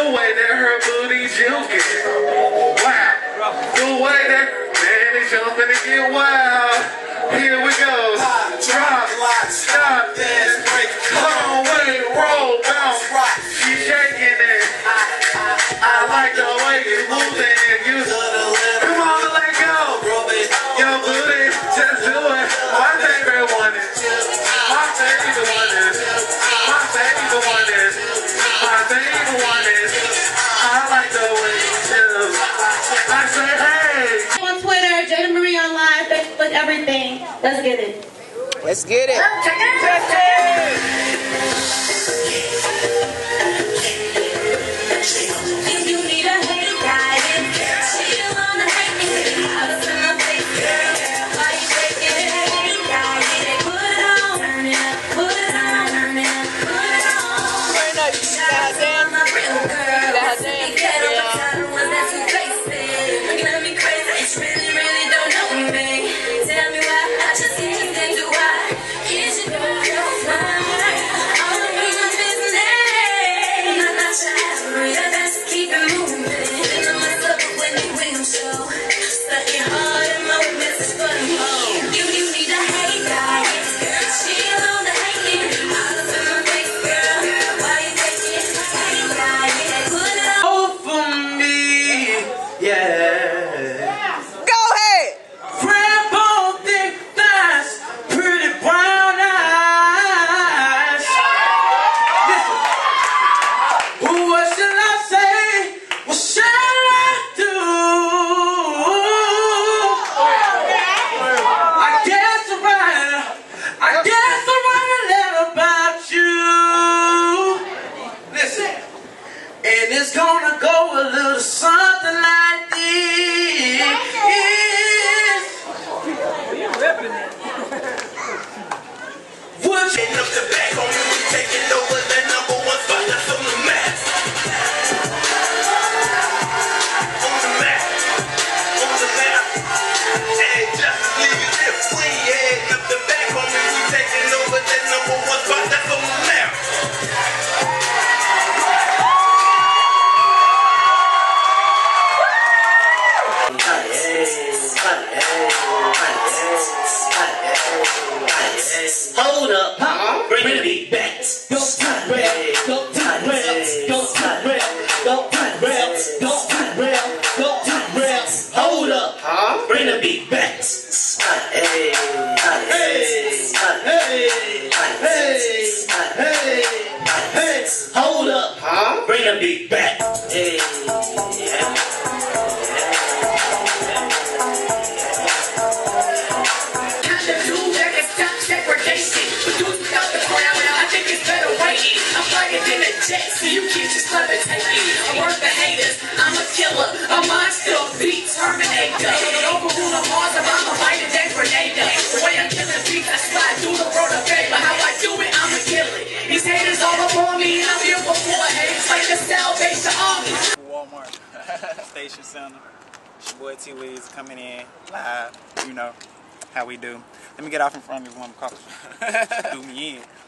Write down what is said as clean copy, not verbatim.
way that her booty jumping. Wow. The way that man is jumping to get wild. Here we go. Drop, stop, dance, break. Hold on, wait, roll, bounce. She's shaking it. I like the way you're moving it. You come on, let go. Your booty, just do it. My favorite one is. My favorite one is. My favorite one is. My favorite one is. I like the way you do. I say, hey. On Twitter, Jada-Marie online, Facebook, everything. Let's get it. Let's get it. It's gonna go a little something like this. Would you up the back on me, taking over the #1 spot that's on the map. On the map. On the map. And just leave it if we head up the back on me, we taking over the #1 spot that's on the map. Hold up, bring the beat back. Go to the rail, go to the rail, go to the rail, go to the rail, go to the rail, go to the rail. Hold up, bring the beat back. Hey, hold up, bring the beat back. Hey, so you kids just levitate me. I'm worth the haters. I'm a killer. A monster. Beat Terminator. Overrule the Mars. I'm a fighting dead Predator. The way I'm killing beats, I slide through the road of favor. How I do it, I'ma kill it. These haters all up on me, and I'm here before haters like the Salvation Army. Walmart Station Center. It's your boy T Weez coming in live. You know how we do. Let me get off in front of this one car. Do me in.